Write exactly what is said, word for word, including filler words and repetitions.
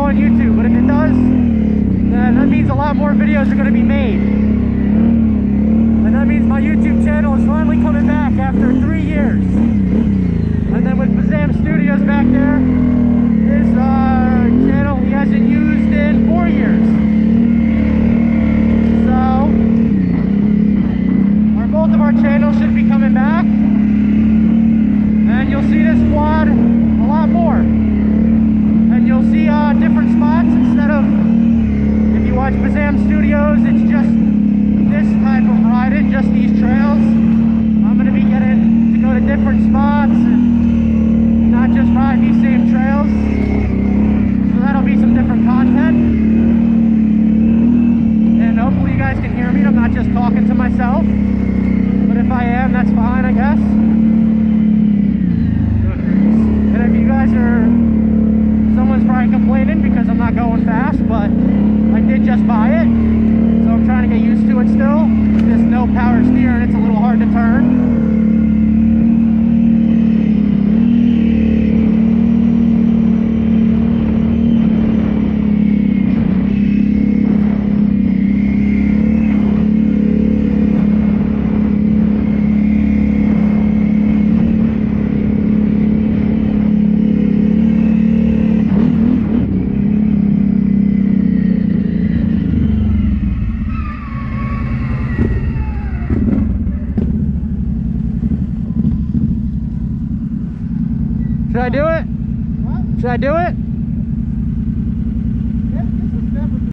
on YouTube, but if it does, then that means a lot more videos are going to be made. And that means my YouTube channel is finally coming back after three years. And then with Bazam Studios back there, his uh, channel he hasn't used in four years. So, our, both of our channels should be coming back. And you'll see this quad a lot more. And you'll see uh, different spots instead of, if you watch Bazam Studios, it's just this type of riding, just these trails. I'm going to be getting to go to different spots and not just ride these same trails. So that'll be some different content. And hopefully you guys can hear me. I'm not just talking to myself. But if I am, that's fine, I guess. And if you guys are, someone's probably complaining because I'm not going fast, but I did just buy it. So I'm trying to get used to it still. This no power steering, it's a little hard to turn. Should I do it? What? Should I do it?